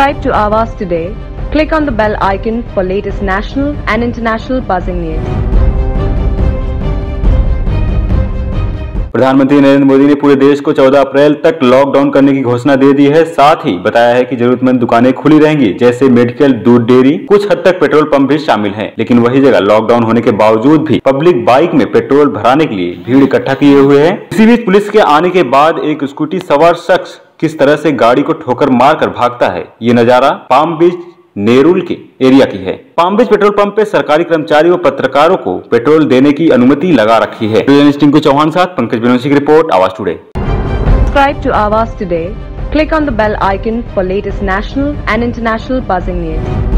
Subscribe to Awaaz today. Click on the bell icon for latest national and international buzzing news. प्रधानमंत्री नरेंद्र मोदी ने पूरे देश को 14 अप्रैल तक लॉकडाउन करने की घोषणा दे दी है। साथ ही बताया है कि जरूरतमंद दुकानें खुली रहेंगी, जैसे मेडिकल, दूध डेयरी, कुछ हद तक पेट्रोल पंप भी शामिल हैं। लेकिन वही जगह लॉकडाउन होने के बावजूद भी पब्लिक बाइक में पेट्रोल भराने के लिए भीड़ इकट्ठा किए हुए है। इसी बीच पुलिस के आने के बाद एक स्कूटी सवार शख्स किस तरह से गाड़ी को ठोकर मारकर भागता है, ये नजारा पाम बीच नेरुल के एरिया की है। पाम बीच पेट्रोल पंप पे सरकारी कर्मचारियों व पत्रकारों को पेट्रोल देने की अनुमति लगा रखी है। टिंकू चौहान साथ पंकज बिनोसी की रिपोर्ट, Awaaz today. Subscribe to Awaaz today. Click on the bell icon for latest national and international buzzing news.